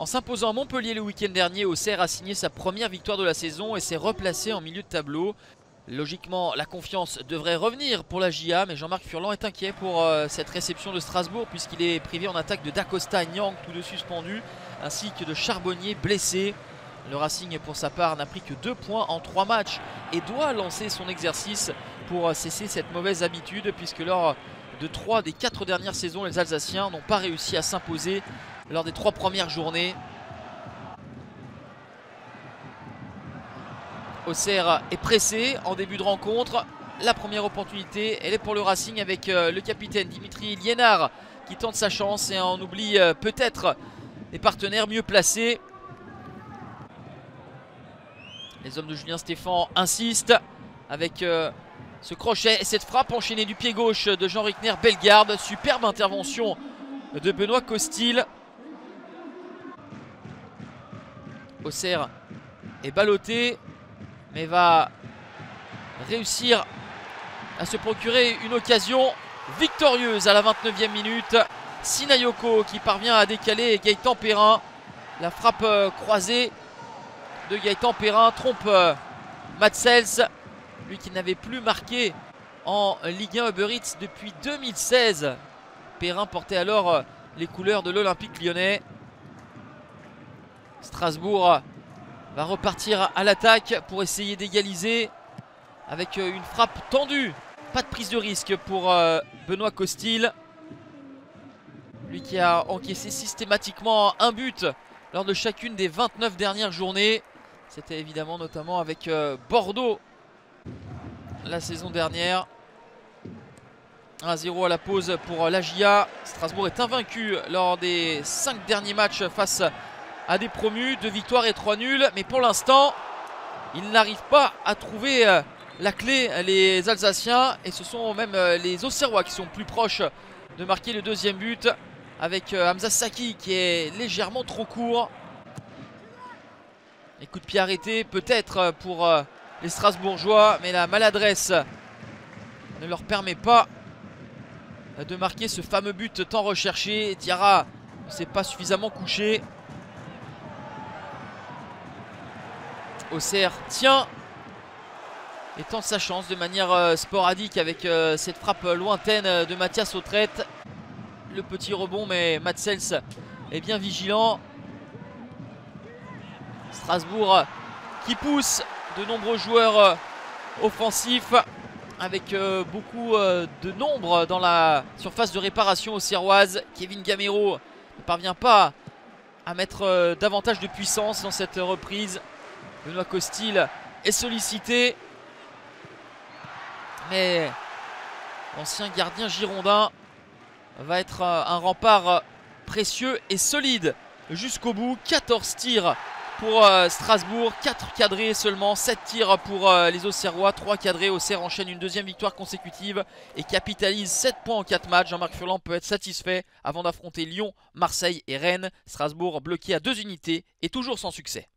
En s'imposant à Montpellier le week-end dernier, Auxerre a signé sa première victoire de la saison et s'est replacé en milieu de tableau. Logiquement, la confiance devrait revenir pour la JA, mais Jean-Marc Furlan est inquiet pour cette réception de Strasbourg puisqu'il est privé en attaque de Dacosta et Nyang, tous deux suspendus, ainsi que de Charbonnier blessé. Le Racing, pour sa part, n'a pris que 2 points en 3 matchs et doit lancer son exercice pour cesser cette mauvaise habitude puisque lors de 3 des 4 dernières saisons, les Alsaciens n'ont pas réussi à s'imposer lors des 3 premières journées. Auxerre est pressé en début de rencontre. La première opportunité, elle est pour le Racing avec le capitaine Dimitri Liénard qui tente sa chance et on oublie peut-être des partenaires mieux placés. Les hommes de Julien Stéphan insistent avec ce crochet et cette frappe enchaînée du pied gauche de Jean Rickner Bellegarde. Superbe intervention de Benoît Costil. Auxerre est ballotté mais va réussir à se procurer une occasion victorieuse à la 29e minute. Sinayoko qui parvient à décaler Gaëtan Perrin. La frappe croisée de Gaëtan Perrin trompe Matsels, lui qui n'avait plus marqué en Ligue 1 Uber Eats depuis 2016. Perrin portait alors les couleurs de l'Olympique lyonnais. Strasbourg va repartir à l'attaque pour essayer d'égaliser avec une frappe tendue. Pas de prise de risque pour Benoît Costil, lui qui a encaissé systématiquement un but lors de chacune des 29 dernières journées. C'était évidemment notamment avec Bordeaux la saison dernière. 1-0 à la pause pour la JA. Strasbourg est invaincu lors des 5 derniers matchs face à des promus, 2 victoires et 3 nuls. Mais pour l'instant, ils n'arrivent pas à trouver la clé, les Alsaciens. Et ce sont même les Auxerrois qui sont plus proches de marquer le deuxième but. Avec Hamza Saki qui est légèrement trop court. Et coup de pied arrêté peut-être pour les Strasbourgeois. Mais la maladresse ne leur permet pas de marquer ce fameux but tant recherché. Diarra ne s'est pas suffisamment couché. Auxerre tient et tente sa chance de manière sporadique avec cette frappe lointaine de Mathias Autrette. Le petit rebond, mais Matsels est bien vigilant. Strasbourg qui pousse de nombreux joueurs offensifs avec beaucoup de nombre dans la surface de réparation auxerroise. Kevin Gamero ne parvient pas à mettre davantage de puissance dans cette reprise. Benoît Costil est sollicité, mais l'ancien gardien girondin va être un rempart précieux et solide jusqu'au bout. 14 tirs pour Strasbourg, 4 cadrés seulement, 7 tirs pour les Auxerrois, 3 cadrés. Auxerre enchaîne une deuxième victoire consécutive et capitalise 7 points en 4 matchs. Jean-Marc Furlan peut être satisfait avant d'affronter Lyon, Marseille et Rennes. Strasbourg bloqué à 2 unités et toujours sans succès.